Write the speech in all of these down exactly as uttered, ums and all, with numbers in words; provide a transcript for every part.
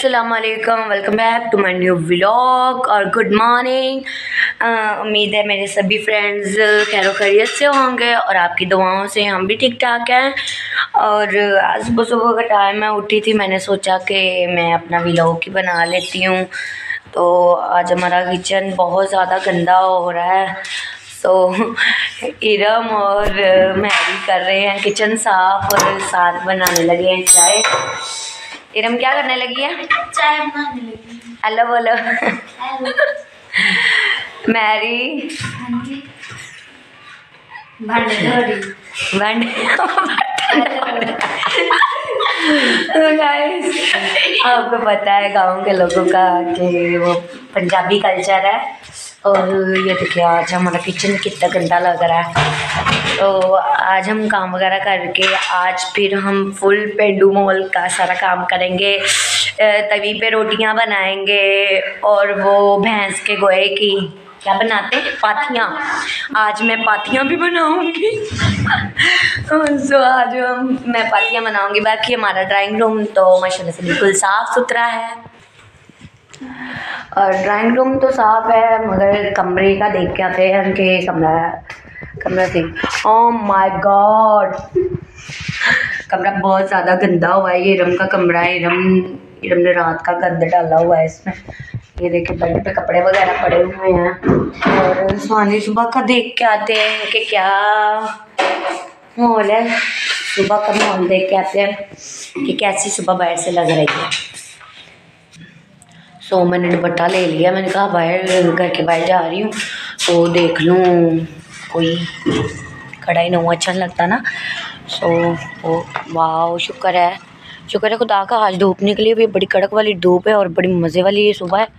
अस्सलाम वालेकुम, welcome back to my new vlog और गुड मॉर्निंग। उम्मीद है मेरे सभी फ्रेंड्स खैर खैरियत से होंगे और आपकी दुआओं से हम भी ठीक ठाक हैं। और आज सुबह सुबह का टाइम है, उठी थी, मैंने सोचा कि मैं अपना व्लॉग ही बना लेती हूँ। तो आज हमारा किचन बहुत ज़्यादा गंदा हो रहा है, तो इरम और मैरी कर रहे हैं किचन साफ और साथ बनाने लगे हैं चाय। इरम क्या करने लगी है? चाय बनाने लगी। हेलो बोलो। मैरी भांडे धो रही। भांडे तो गाइस आपको पता है गांव के लोगों का कि वो पंजाबी कल्चर है। और ये देखिए आज हमारा किचन कितना गंदा लग रहा है। तो आज हम काम वगैरह करके आज फिर हम फुल पेंडू मोल का सारा काम करेंगे। तवी पे रोटियां बनाएंगे और वो भैंस के गोए की क्या बनाते हैं, पाथियाँ। आज मैं पाथियाँ भी बनाऊंगी। तो आज हम मैं पाथियाँ बनाऊंगी। बाकी हमारा ड्राइंग रूम तो माशाल्लाह से बिल्कुल साफ़ सुथरा है और ड्राइंग रूम तो साफ़ है, मगर कमरे का देख के आते हैं कि कमरा कमरा से ओह माय गॉड कमरा बहुत ज़्यादा गंदा हुआ है। ये इरम का कमरा है। इरम इरम ने रात का गंद डाला हुआ है इसमें। ये देखिए बेड पे कपड़े वगैरह पड़े हुए हैं। और सुहानी सुबह का देख के आते हैं कि क्या माहौल है। सुबह का माहौल देख के आते हैं कि कैसी सुबह बाहर से लग रही है। सो मैंने दुपट्टा ले लिया। मैंने कहा बाहर घर के बाहर जा रही हूँ तो देख लूँ कोई कढ़ाई नौ अच्छा लगता ना। सो ओ वाह, शुक्र है शुक्र है खुदा का आज धूप निकली हुई, बड़ी कड़क वाली धूप है और बड़ी मज़े वाली ये सुबह है।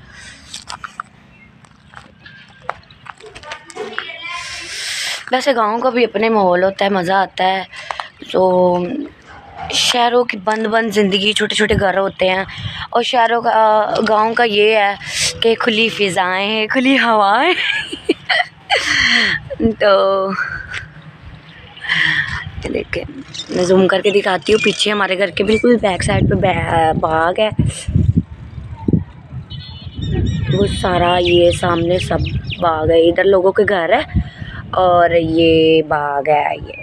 वैसे गांव का भी अपने माहौल होता है, मज़ा आता है। तो शहरों की बंद बंद ज़िंदगी, छोटे छोटे घर होते हैं और शहरों का गांव का ये है कि खुली फ़िज़ाएँ हैं, खुली हवाएं। तो लेके मैं जूम करके दिखाती हूँ। पीछे हमारे घर के बिल्कुल बैक साइड पे बाग है, वो सारा ये सामने सब बाग है। इधर लोगों के घर है और ये बाग है। ये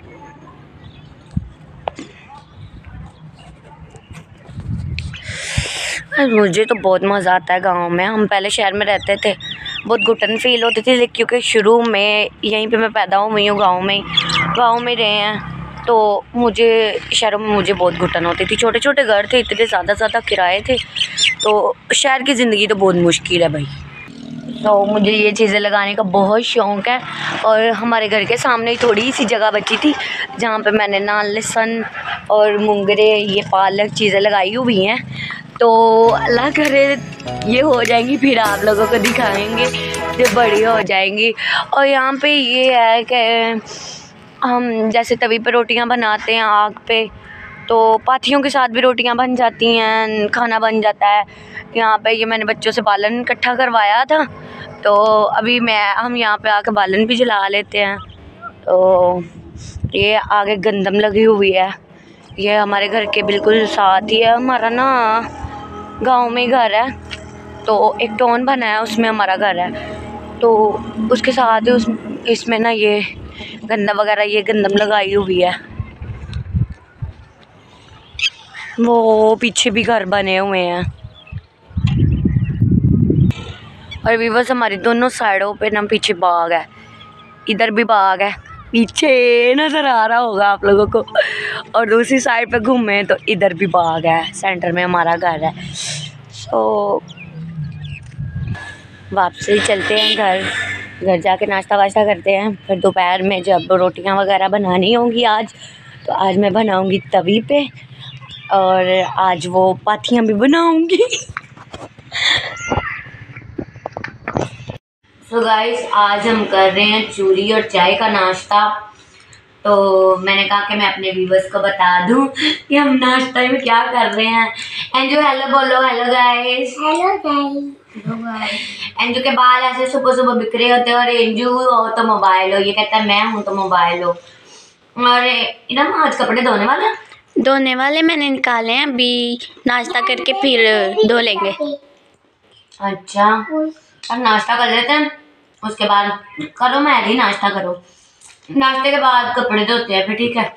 मुझे तो बहुत मज़ा आता है गांव में। हम पहले शहर में रहते थे, बहुत घुटन फील होती थी, लेकिन क्योंकि शुरू में यहीं पे मैं पैदा हुई हूँ, गांव में गांव में रहे हैं, तो मुझे शहरों में मुझे बहुत घुटन होती थी। छोटे छोटे घर थे, इतने ज़्यादा ज़्यादा किराए थे, तो शहर की ज़िंदगी तो बहुत मुश्किल है भाई। तो मुझे ये चीज़ें लगाने का बहुत शौक़ है। और हमारे घर के सामने ही थोड़ी सी जगह बची थी जहाँ पे मैंने ना लहसुन और मुंगरे, ये पालक चीज़ें लगाई हुई हैं। तो अल्लाह करे ये हो जाएंगी, फिर आप लोगों को दिखाएंगे जब बड़ी हो जाएंगी। और यहाँ पे ये है कि हम जैसे तवी पे रोटियाँ बनाते हैं आग पे, तो पाथियों के साथ भी रोटियाँ बन जाती हैं, खाना बन जाता है। यहाँ पे ये मैंने बच्चों से बालन इकट्ठा करवाया था, तो अभी मैं हम यहाँ पे आके बालन भी जला लेते हैं। तो ये आगे गंदम लगी हुई है। ये हमारे घर के बिल्कुल साथ ही है। हमारा ना गांव में घर है, तो एक टोन बना है, उसमें हमारा घर है। तो उसके साथ ही उस इसमें ना ये गंदम वगैरह, ये गंदम लगाई हुई है। वो पीछे भी घर बने हुए हैं और व्यूअर्स हमारी दोनों साइडों पे ना पीछे बाग है। इधर भी बाग है, पीछे नज़र आ रहा होगा आप लोगों को। और दूसरी साइड पे घूमे तो इधर भी बाग है, सेंटर में हमारा घर है। सो वापसी चलते हैं घर घर जाके नाश्ता वाश्ता करते हैं। फिर दोपहर में जब रोटियां वगैरह बनानी होंगी आज, तो आज मैं बनाऊंगी तवी पे और आज वो पाथियाँ भी बनाऊंगी। तो गाइस आज हम कर रहे हैं चूरी और चाय का नाश्ता। तो मैंने कहा कि मैं अपने व्यूवर्स को बता दूं कि हम नाश्ता में क्या कर रहे हैं। एंजू हेलो बोलो। Hello guys. Hello guys. Anju के बाल ऐसे सुबह सुबह बिखरे होते हैं और एंजू हो तो मोबाइल हो, ये कहता है मैं हूँ तो मोबाइल हो। और इधर आज कपड़े धोने वाला धोने वाले मैंने निकाले हैं, अभी नाश्ता करके फिर धो लेंगे। अच्छा, अब नाश्ता कर लेते हैं, उसके बाद करो मैरी, नाश्ता करो, नाश्ते के बाद कपड़े धोते हैं फिर, ठीक है।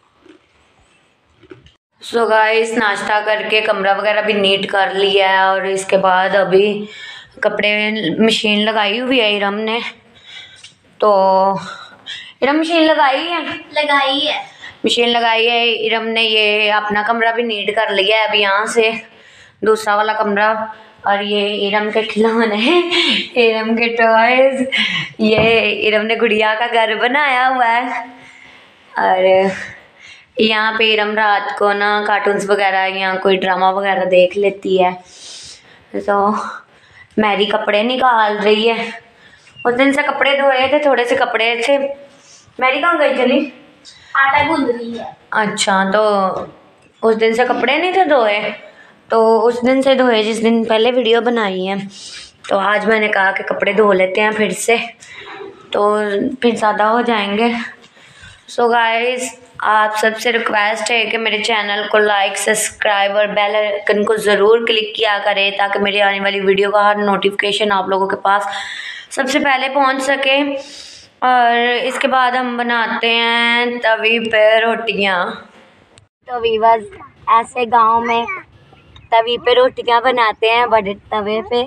सो गाइस, नाश्ता करके कमरा वगैरह भी नीट कर लिया है और इसके बाद अभी कपड़े मशीन लगाई हुई है इरम ने। तो इरम मशीन लगाई है लगाई है मशीन लगाई है इरम ने। ये अपना कमरा भी नीट कर लिया है, अभी यहाँ से दूसरा वाला कमरा। और ये इरम के खिलौने हैं, इरम के टॉयज। ये इरम ने गुड़िया का घर बनाया हुआ है। और यहाँ पे इरम रात को ना कार्टून्स वगैरह या कोई ड्रामा वगैरह देख लेती है। तो मैरी कपड़े निकाल रही है। उस दिन से कपड़े धोए थे, थोड़े से कपड़े थे। मैरी कहाँ गई चली? आटा गूंद रही है। अच्छा, तो उस दिन से कपड़े नहीं थे धोए, तो उस दिन से धोए जिस दिन पहले वीडियो बनाई है। तो आज मैंने कहा कि कपड़े धो लेते हैं फिर से, तो फिर ज़्यादा हो जाएंगे। सो गाइस, आप सबसे रिक्वेस्ट है कि मेरे चैनल को लाइक, सब्सक्राइब और बेल आइकन को ज़रूर क्लिक किया करें, ताकि मेरी आने वाली वीडियो का हर नोटिफिकेशन आप लोगों के पास सबसे पहले पहुंच सके। और इसके बाद हम बनाते हैं तवी पे रोटियां। तो वीवर्स, ऐसे गांव में तवी पे रोटियां बनाते हैं, बड़े तवे पे।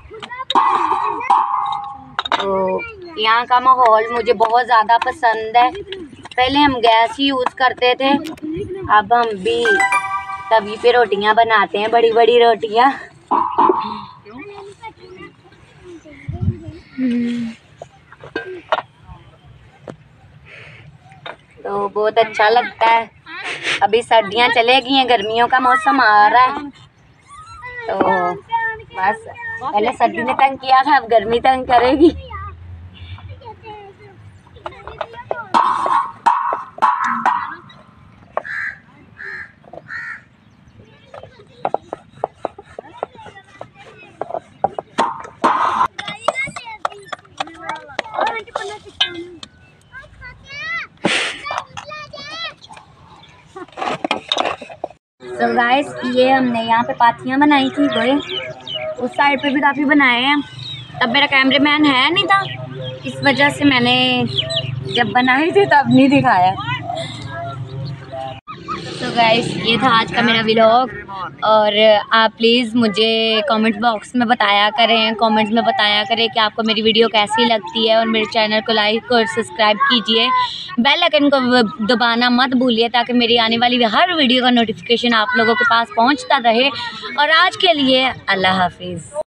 तो यहाँ का माहौल मुझे बहुत ज़्यादा पसंद है। पहले हम गैस ही यूज़ करते थे, अब हम भी तवी पे रोटियां बनाते हैं, बड़ी बड़ी रोटियां। तो बहुत अच्छा लगता है। अभी सर्दियां चलेगी हैं, गर्मियों का मौसम आ रहा है। तो बस, पहले सर्दी ने तंग किया था, अब गर्मी तंग करेगी। तो गाइस, ये हमने यहाँ पे पाथियाँ बनाई थी गोए, उस साइड पे भी काफ़ी बनाए हैं। तब मेरा कैमरामैन है नहीं था, इस वजह से मैंने जब बनाए थे तब नहीं दिखाया। तो गाइस, ये था आज का मेरा व्लॉग। और आप प्लीज़ मुझे कमेंट बॉक्स में बताया करें, कमेंट्स में बताया करें कि आपको मेरी वीडियो कैसी लगती है। और मेरे चैनल को लाइक और सब्सक्राइब कीजिए, बेल आइकन को दबाना मत भूलिए, ताकि मेरी आने वाली हर वीडियो का नोटिफिकेशन आप लोगों के पास पहुंचता रहे। और आज के लिए अल्लाह हाफिज़।